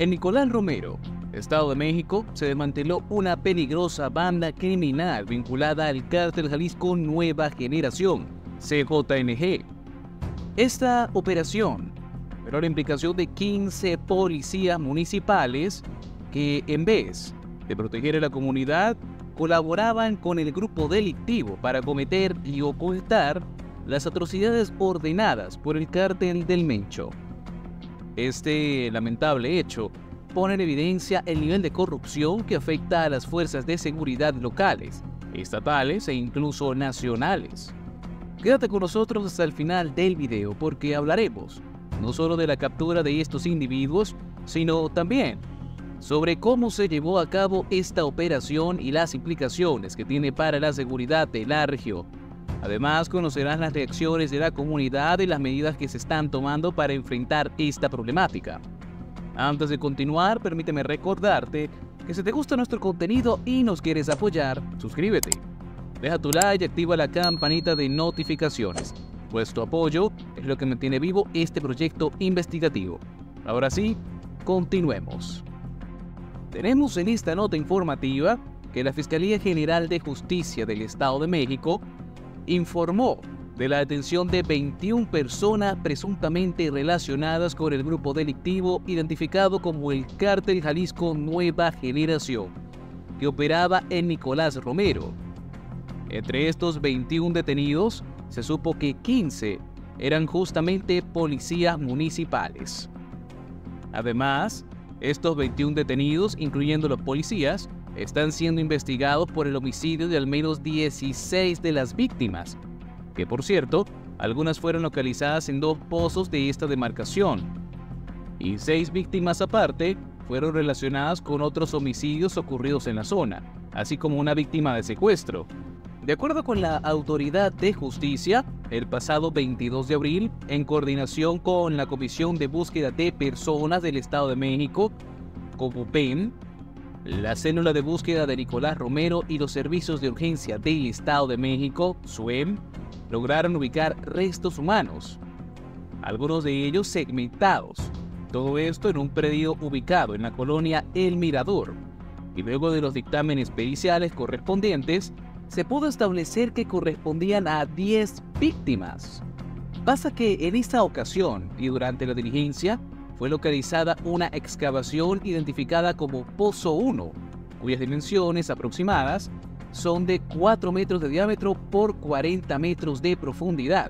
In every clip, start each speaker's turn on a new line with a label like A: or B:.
A: En Nicolás Romero, Estado de México, se desmanteló una peligrosa banda criminal vinculada al Cártel Jalisco Nueva Generación, CJNG. Esta operación generó la implicación de 15 policías municipales que, en vez de proteger a la comunidad, colaboraban con el grupo delictivo para cometer y ocultar las atrocidades ordenadas por el Cártel del Mencho. Este lamentable hecho pone en evidencia el nivel de corrupción que afecta a las fuerzas de seguridad locales, estatales e incluso nacionales. Quédate con nosotros hasta el final del video porque hablaremos no solo de la captura de estos individuos, sino también sobre cómo se llevó a cabo esta operación y las implicaciones que tiene para la seguridad de la región. Además, conocerás las reacciones de la comunidad y las medidas que se están tomando para enfrentar esta problemática. Antes de continuar, permíteme recordarte que si te gusta nuestro contenido y nos quieres apoyar, suscríbete. Deja tu like y activa la campanita de notificaciones, pues tu apoyo es lo que mantiene vivo este proyecto investigativo. Ahora sí, continuemos. Tenemos en esta nota informativa que la Fiscalía General de Justicia del Estado de México informó de la detención de 21 personas presuntamente relacionadas con el grupo delictivo identificado como el Cártel Jalisco Nueva Generación, que operaba en Nicolás Romero. Entre estos 21 detenidos, se supo que 15 eran justamente policías municipales. Además, estos 21 detenidos, incluyendo los policías, están siendo investigados por el homicidio de al menos 16 de las víctimas, que por cierto, algunas fueron localizadas en 2 pozos de esta demarcación, y 6 víctimas aparte fueron relacionadas con otros homicidios ocurridos en la zona, así como una víctima de secuestro. De acuerdo con la Autoridad de Justicia, el pasado 22 de abril, en coordinación con la Comisión de Búsqueda de Personas del Estado de México, COBUPEM, la Célula de Búsqueda de Nicolás Romero y los Servicios de Urgencia del Estado de México, SUEM, lograron ubicar restos humanos, algunos de ellos segmentados. Todo esto en un predio ubicado en la colonia El Mirador, y luego de los dictámenes periciales correspondientes, se pudo establecer que correspondían a 10 víctimas. Pasa que en esta ocasión y durante la diligencia fue localizada una excavación identificada como Pozo 1, cuyas dimensiones aproximadas son de 4 metros de diámetro por 40 metros de profundidad.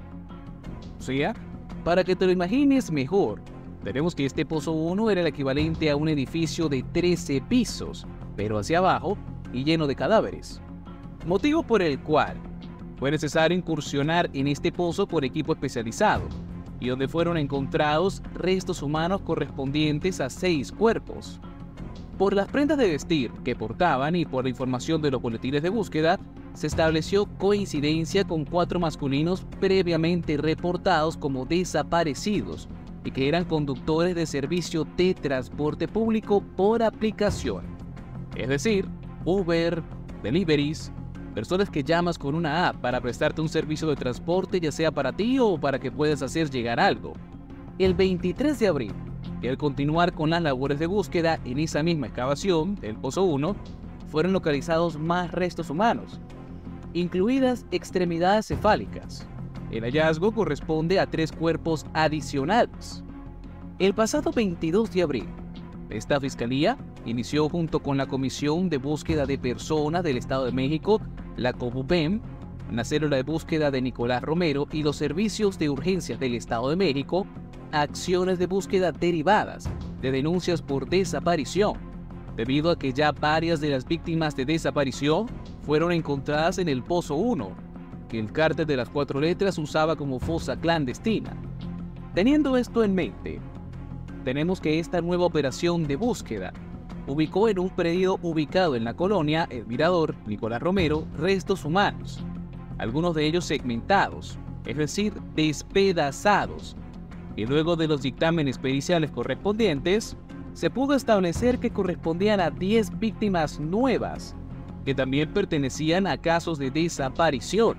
A: O sea, para que te lo imagines mejor, tenemos que este Pozo 1 era el equivalente a un edificio de 13 pisos, pero hacia abajo y lleno de cadáveres. Motivo por el cual fue necesario incursionar en este pozo por equipo especializado, y donde fueron encontrados restos humanos correspondientes a 6 cuerpos. Por las prendas de vestir que portaban y por la información de los boletines de búsqueda, se estableció coincidencia con 4 masculinos previamente reportados como desaparecidos y que eran conductores de servicio de transporte público por aplicación, es decir, Uber, deliveries, personas que llamas con una app para prestarte un servicio de transporte, ya sea para ti o para que puedas hacer llegar algo. El 23 de abril, y al continuar con las labores de búsqueda en esa misma excavación del Pozo 1, fueron localizados más restos humanos, incluidas extremidades cefálicas. El hallazgo corresponde a 3 cuerpos adicionales. El pasado 22 de abril, esta fiscalía inició junto con la Comisión de Búsqueda de Personas del Estado de México, la COBUPEM, la Célula de Búsqueda de Nicolás Romero y los Servicios de Urgencias del Estado de México, acciones de búsqueda derivadas de denuncias por desaparición, debido a que ya varias de las víctimas de desaparición fueron encontradas en el Pozo 1, que el Cártel de las 4 letras usaba como fosa clandestina. Teniendo esto en mente, tenemos que esta nueva operación de búsqueda ubicó en un predio ubicado en la colonia El Mirador, Nicolás Romero, restos humanos, algunos de ellos segmentados, es decir, despedazados, y luego de los dictámenes periciales correspondientes, se pudo establecer que correspondían a 10 víctimas nuevas, que también pertenecían a casos de desaparición.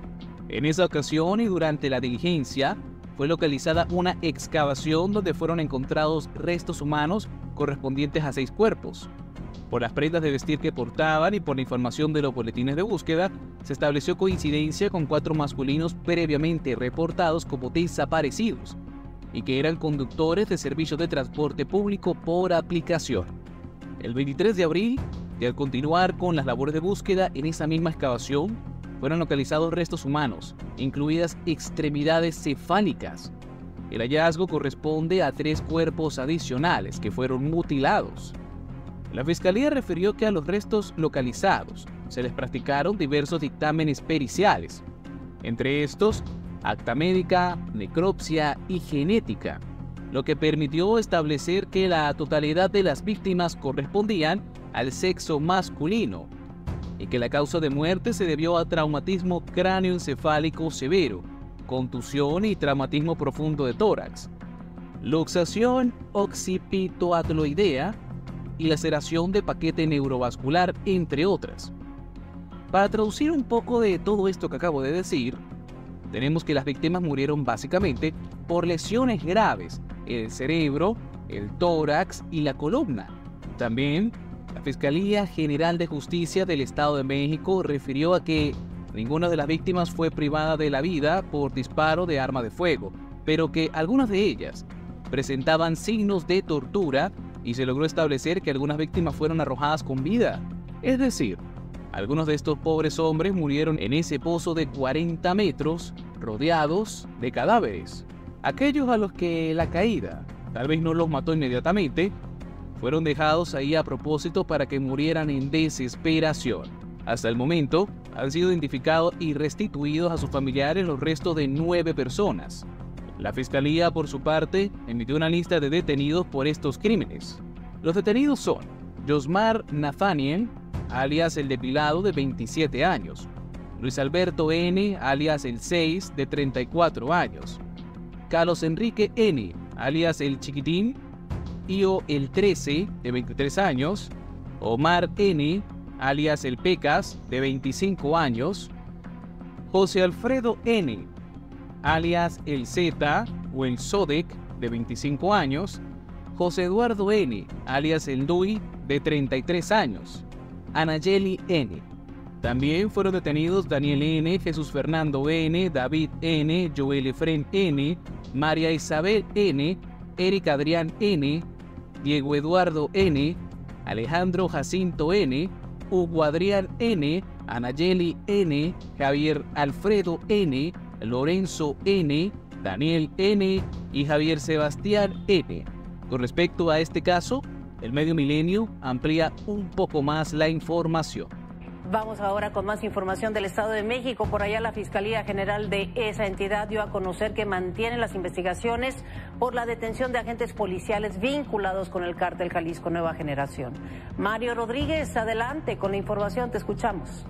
A: En esa ocasión y durante la diligencia, fue localizada una excavación donde fueron encontrados restos humanos correspondientes a 6 cuerpos. Por las prendas de vestir que portaban y por la información de los boletines de búsqueda, se estableció coincidencia con 4 masculinos previamente reportados como desaparecidos y que eran conductores de servicios de transporte público por aplicación. El 23 de abril, y al continuar con las labores de búsqueda en esa misma excavación, fueron localizados restos humanos, incluidas extremidades cefálicas. El hallazgo corresponde a 3 cuerpos adicionales que fueron mutilados. La Fiscalía refirió que a los restos localizados se les practicaron diversos dictámenes periciales, entre estos, acta médica, necropsia y genética, lo que permitió establecer que la totalidad de las víctimas correspondían al sexo masculino y que la causa de muerte se debió a traumatismo cráneoencefálico severo, contusión y traumatismo profundo de tórax, luxación occipitoatloidea y laceración de paquete neurovascular, entre otras. Para traducir un poco de todo esto que acabo de decir, tenemos que las víctimas murieron básicamente por lesiones graves en el cerebro, el tórax y la columna. También, la Fiscalía General de Justicia del Estado de México refirió a que ninguna de las víctimas fue privada de la vida por disparo de arma de fuego, pero que algunas de ellas presentaban signos de tortura y se logró establecer que algunas víctimas fueron arrojadas con vida. Es decir, algunos de estos pobres hombres murieron en ese pozo de 40 metros rodeados de cadáveres. Aquellos a los que la caída tal vez no los mató inmediatamente, fueron dejados ahí a propósito para que murieran en desesperación. Hasta el momento, han sido identificados y restituidos a sus familiares los restos de 9 personas. La Fiscalía, por su parte, emitió una lista de detenidos por estos crímenes. Los detenidos son Josmar Nathaniel, alias El Depilado, de 27 años, Luis Alberto N., alias El 6, de 34 años, Carlos Enrique N., alias El Chiquitín, Io El 13, de 23 años, Omar N., alias El Pecas, de 25 años, José Alfredo N., alias El Z o El Sodec, de 25 años, José Eduardo N., alias El Dui, de 33 años, Anayeli N. También fueron detenidos Daniel N., Jesús Fernando N., David N., Joel Efren N., María Isabel N., Eric Adrián N., Diego Eduardo N., Alejandro Jacinto N., Hugo Adrián N., Anayeli N., Javier Alfredo N., Lorenzo N., Daniel N. y Javier Sebastián N. Con respecto a este caso, el Medio Milenio amplía un poco más la información.
B: Vamos ahora con más información del Estado de México. Por allá la Fiscalía General de esa entidad dio a conocer que mantiene las investigaciones por la detención de agentes policiales vinculados con el cártel Jalisco Nueva Generación. Mario Rodríguez, adelante con la información, te escuchamos.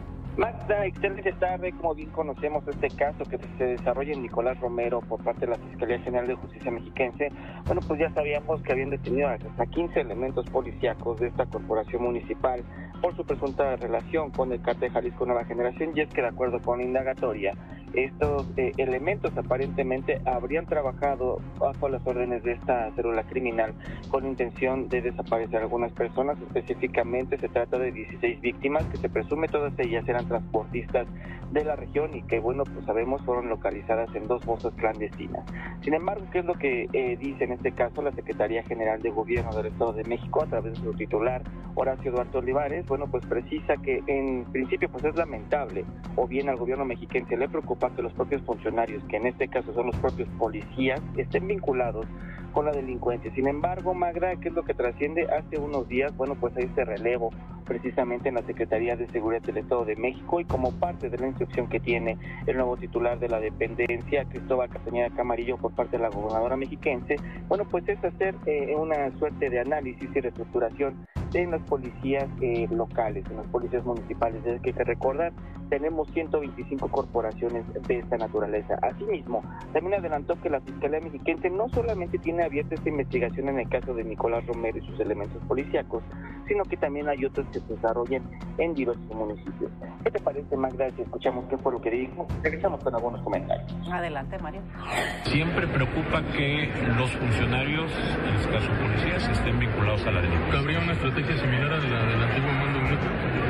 C: Magda, excelente tarde. Como bien conocemos este caso que se desarrolla en Nicolás Romero por parte de la Fiscalía General de Justicia mexiquense, bueno, pues ya sabíamos que habían detenido hasta 15 elementos policíacos de esta corporación municipal por su presunta relación con el cártel Jalisco Nueva Generación, y es que de acuerdo con la indagatoria, estos elementos aparentemente habrían trabajado bajo las órdenes de esta célula criminal con la intención de desaparecer a algunas personas. Específicamente se trata de 16 víctimas que se presume todas ellas eran transportistas de la región y que, bueno, pues sabemos fueron localizadas en 2 fosas clandestinas. Sin embargo, ¿qué es lo que dice en este caso la Secretaría General de Gobierno del Estado de México a través de su titular, Horacio Duarte Olivares? Bueno, pues precisa que en principio pues es lamentable, o bien al gobierno mexiquense le preocupa que los propios funcionarios, que en este caso son los propios policías, estén vinculados con la delincuencia. Sin embargo, Magda, ¿qué es lo que trasciende? Hace unos días, bueno, pues hay este relevo precisamente en la Secretaría de Seguridad del Estado de México, y como parte de la instrucción que tiene el nuevo titular de la dependencia, Cristóbal Castañeda Camarillo, por parte de la gobernadora mexiquense, bueno, pues es hacer una suerte de análisis y reestructuración en las policías locales, en las policías municipales. Es que hay que recordar, tenemos 125 corporaciones de esta naturaleza. Asimismo, también adelantó que la Fiscalía Mexiquense no solamente tiene abierta esta investigación en el caso de Nicolás Romero y sus elementos policíacos, sino que también hay otros que se desarrollan en diversos municipios. ¿Qué te parece, Magda, si escuchamos qué fue lo que dijo? Regresamos con algunos comentarios.
B: Adelante, Mario.
D: Siempre preocupa que los funcionarios, en este caso policías, estén vinculados a la delincuencia.
E: ¿Habría una estrategia similar a la del antiguo mando único?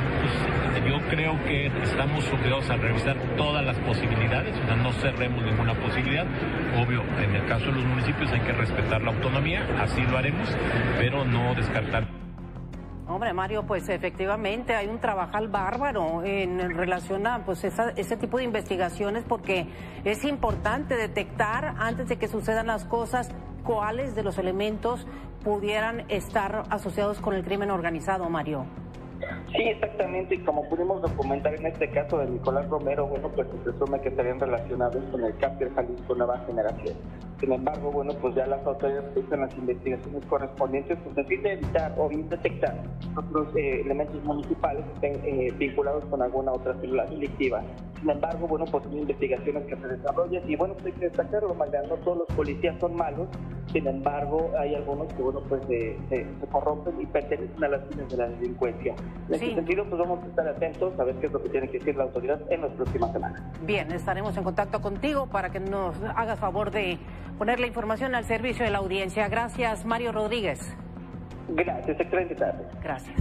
D: Yo creo que estamos obligados a revisar todas las posibilidades, o sea, no cerremos ninguna posibilidad. Obvio, en el caso de los municipios hay que respetar la autonomía, así lo haremos, pero no descartar.
B: Hombre, Mario, pues efectivamente hay un trabajal bárbaro en relación a pues ese tipo de investigaciones, porque es importante detectar antes de que sucedan las cosas cuáles de los elementos pudieran estar asociados con el crimen organizado, Mario.
C: Sí, exactamente, y como pudimos documentar en este caso de Nicolás Romero, bueno, pues se presume que estarían relacionados con el Cártel Jalisco Nueva Generación. Sin embargo, bueno, pues ya las autoridades realizan las investigaciones correspondientes, pues a fin de evitar o bien detectar otros elementos municipales que estén vinculados con alguna otra célula delictiva. Sin embargo, bueno, pues son investigaciones que se desarrollan y bueno, pues hay que destacarlo, Magda, no todos los policías son malos. Sin embargo, hay algunos que, bueno, pues se corrompen y pertenecen a las filas de la delincuencia. En ese sentido, pues vamos a estar atentos a ver qué es lo que tiene que decir la autoridad en las próximas semanas.
B: Bien, estaremos en contacto contigo para que nos hagas favor de poner la información al servicio de la audiencia. Gracias, Mario Rodríguez.
C: Gracias, excelente tarde.
B: Gracias.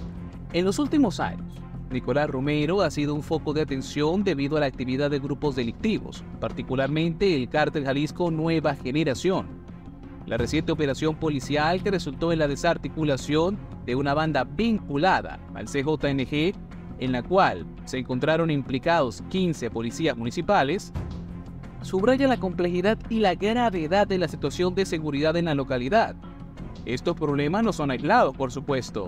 A: En los últimos años, Nicolás Romero ha sido un foco de atención debido a la actividad de grupos delictivos, particularmente el Cártel Jalisco Nueva Generación. La reciente operación policial que resultó en la desarticulación de una banda vinculada al CJNG, en la cual se encontraron implicados 15 policías municipales, subraya la complejidad y la gravedad de la situación de seguridad en la localidad. Estos problemas no son aislados, por supuesto.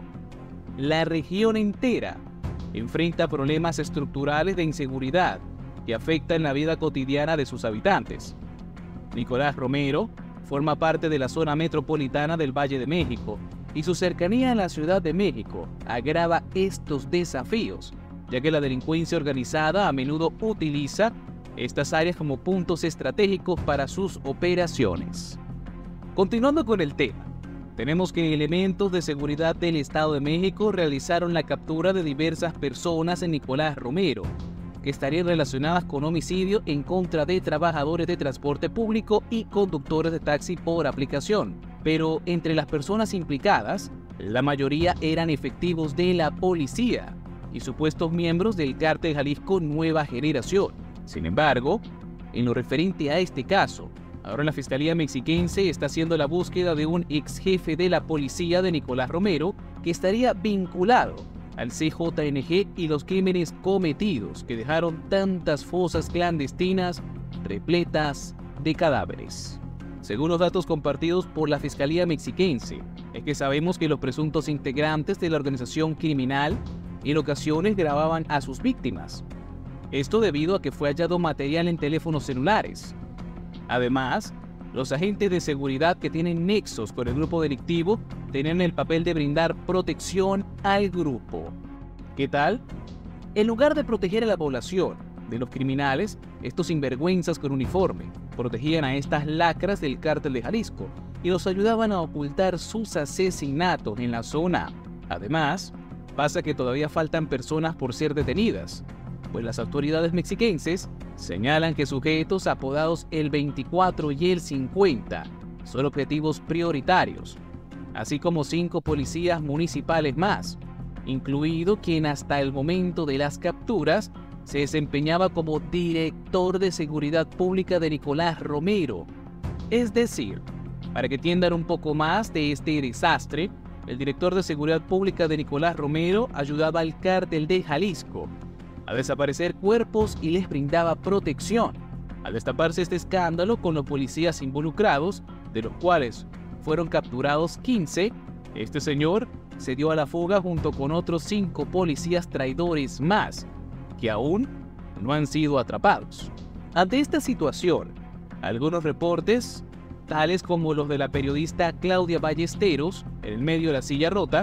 A: La región entera enfrenta problemas estructurales de inseguridad que afectan la vida cotidiana de sus habitantes. Nicolás Romero forma parte de la zona metropolitana del Valle de México y su cercanía a la Ciudad de México agrava estos desafíos, ya que la delincuencia organizada a menudo utiliza estas áreas como puntos estratégicos para sus operaciones. Continuando con el tema, tenemos que elementos de seguridad del Estado de México realizaron la captura de diversas personas en Nicolás Romero, que estarían relacionadas con homicidio en contra de trabajadores de transporte público y conductores de taxi por aplicación. Pero entre las personas implicadas, la mayoría eran efectivos de la policía y supuestos miembros del Cártel Jalisco Nueva Generación. Sin embargo, en lo referente a este caso, ahora la Fiscalía Mexiquense está haciendo la búsqueda de un ex jefe de la policía de Nicolás Romero que estaría vinculado al CJNG y los crímenes cometidos que dejaron tantas fosas clandestinas repletas de cadáveres. Según los datos compartidos por la Fiscalía Mexiquense, es que sabemos que los presuntos integrantes de la organización criminal en ocasiones grababan a sus víctimas. Esto debido a que fue hallado material en teléfonos celulares. Además, los agentes de seguridad que tienen nexos con el grupo delictivo tenían el papel de brindar protección al grupo. ¿Qué tal? En lugar de proteger a la población de los criminales, estos sinvergüenzas con uniforme protegían a estas lacras del Cártel de Jalisco y los ayudaban a ocultar sus asesinatos en la zona. Además, pasa que todavía faltan personas por ser detenidas, pues las autoridades mexiquenses señalan que sujetos apodados el 24 y el 50 son objetivos prioritarios, así como 5 policías municipales más, incluido quien hasta el momento de las capturas se desempeñaba como director de seguridad pública de Nicolás Romero. Es decir, para que entiendan un poco más de este desastre, el director de seguridad pública de Nicolás Romero ayudaba al Cártel de Jalisco a desaparecer cuerpos y les brindaba protección. Al destaparse este escándalo con los policías involucrados, de los cuales fueron capturados 15, este señor se dio a la fuga junto con otros 5 policías traidores más, que aún no han sido atrapados. Ante esta situación, algunos reportes, tales como los de la periodista Claudia Ballesteros, en el medio de La Silla Rota,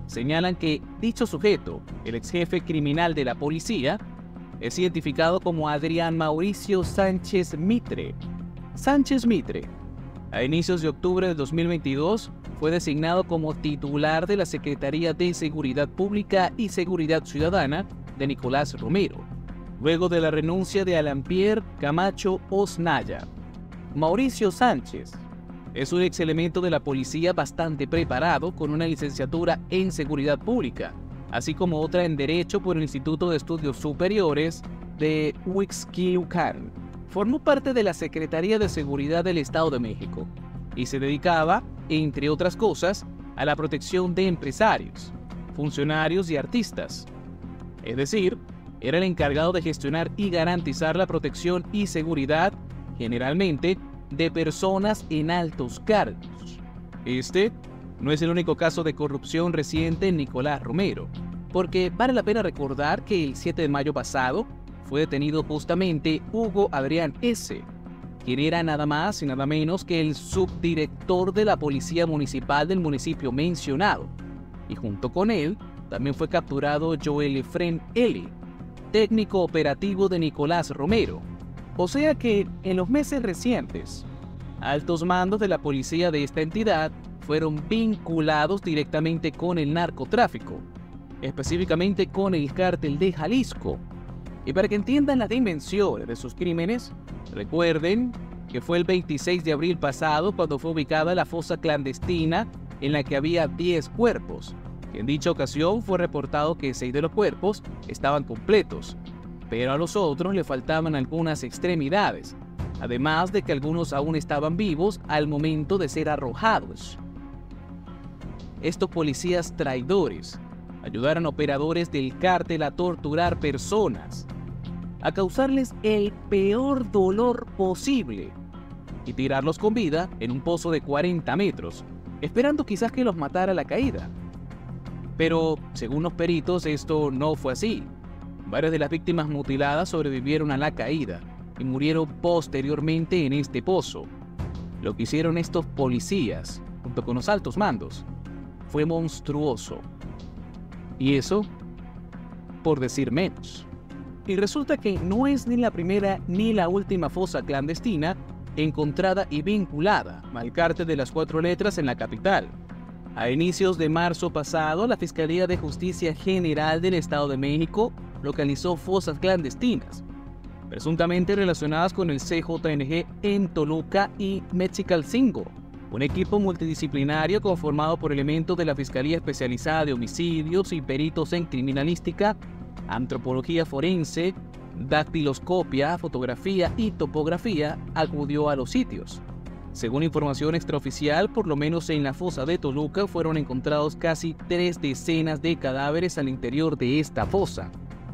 A: señalan que dicho sujeto, el ex jefe criminal de la policía, es identificado como Adrián Mauricio Sánchez Mitre. Sánchez Mitre, a inicios de octubre de 2022, fue designado como titular de la Secretaría de Seguridad Pública y Seguridad Ciudadana de Nicolás Romero, luego de la renuncia de Alan Pierre Camacho Osnaya. Mauricio Sánchez es un ex elemento de la policía bastante preparado, con una licenciatura en Seguridad Pública, así como otra en Derecho por el Instituto de Estudios Superiores de Huixquilucan. Formó parte de la Secretaría de Seguridad del Estado de México y se dedicaba, entre otras cosas, a la protección de empresarios, funcionarios y artistas. Es decir, era el encargado de gestionar y garantizar la protección y seguridad, generalmente, de personas en altos cargos. Este no es el único caso de corrupción reciente en Nicolás Romero, porque vale la pena recordar que el 7 de mayo pasado fue detenido justamente Hugo Adrián S., quien era nada más y nada menos que el subdirector de la Policía Municipal del municipio mencionado, y junto con él también fue capturado Joel Efrén L., técnico operativo de Nicolás Romero. O sea que en los meses recientes, altos mandos de la policía de esta entidad fueron vinculados directamente con el narcotráfico, específicamente con el Cártel de Jalisco. Y para que entiendan las dimensiones de sus crímenes, recuerden que fue el 26 de abril pasado cuando fue ubicada la fosa clandestina en la que había 10 cuerpos. En dicha ocasión fue reportado que 6 de los cuerpos estaban completos, pero a los otros le faltaban algunas extremidades, además de que algunos aún estaban vivos al momento de ser arrojados. Estos policías traidores ayudaron a operadores del cártel a torturar personas, a causarles el peor dolor posible y tirarlos con vida en un pozo de 40 metros, esperando quizás que los matara la caída. Pero, según los peritos, esto no fue así. Varias de las víctimas mutiladas sobrevivieron a la caída y murieron posteriormente en este pozo. Lo que hicieron estos policías, junto con los altos mandos, fue monstruoso. Y eso, por decir menos. Y resulta que no es ni la primera ni la última fosa clandestina encontrada y vinculada al cártel de las 4 letras en la capital. A inicios de marzo pasado, la Fiscalía de Justicia General del Estado de México localizó fosas clandestinas, presuntamente relacionadas con el CJNG en Toluca y Mexicalcingo, un equipo multidisciplinario conformado por elementos de la Fiscalía Especializada de Homicidios y peritos en criminalística, antropología forense, dactiloscopia, fotografía y topografía, acudió a los sitios. Según información extraoficial, por lo menos en la fosa de Toluca fueron encontrados casi 3 decenas de cadáveres al interior de esta fosa.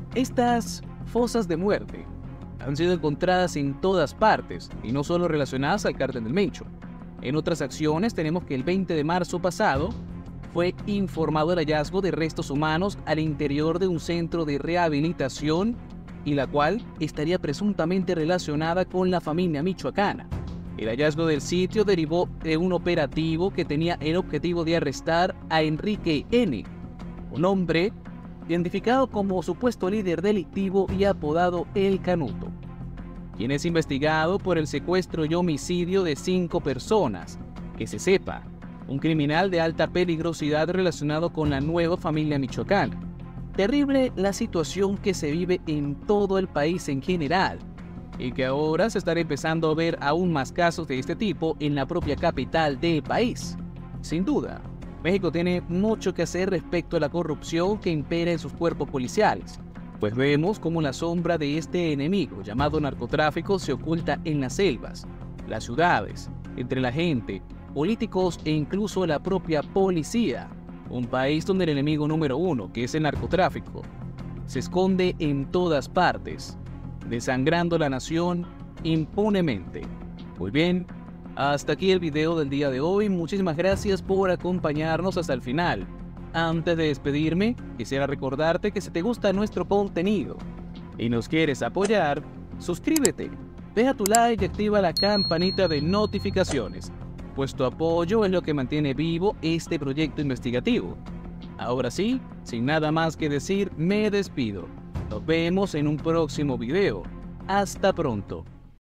A: Estas fosas de muerte han sido encontradas en todas partes y no solo relacionadas al Cártel del Mencho. En otras acciones tenemos que el 20 de marzo pasado fue informado el hallazgo de restos humanos al interior de un centro de rehabilitación y la cual estaría presuntamente relacionada con la familia michoacana. El hallazgo del sitio derivó de un operativo que tenía el objetivo de arrestar a Enrique N., un hombre identificado como supuesto líder delictivo y apodado El Canuto, quien es investigado por el secuestro y homicidio de 5 personas, que se sepa, un criminal de alta peligrosidad relacionado con la nueva familia michoacana. Terrible la situación que se vive en todo el país en general, y que ahora se estará empezando a ver aún más casos de este tipo en la propia capital del país. Sin duda, México tiene mucho que hacer respecto a la corrupción que impera en sus cuerpos policiales, pues vemos cómo la sombra de este enemigo llamado narcotráfico se oculta en las selvas, las ciudades, entre la gente, políticos e incluso la propia policía. Un país donde el enemigo número 1, que es el narcotráfico, se esconde en todas partes, desangrando la nación impunemente. Muy bien, hasta aquí el video del día de hoy. Muchísimas gracias por acompañarnos hasta el final. Antes de despedirme, quisiera recordarte que si te gusta nuestro contenido y nos quieres apoyar, suscríbete, deja tu like y activa la campanita de notificaciones, pues tu apoyo es lo que mantiene vivo este proyecto investigativo. Ahora sí, sin nada más que decir, me despido. Nos vemos en un próximo video. Hasta pronto.